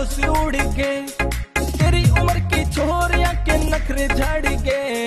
से उड़ के, तेरी उम्र की छोरिया के नखरे झाड़ के।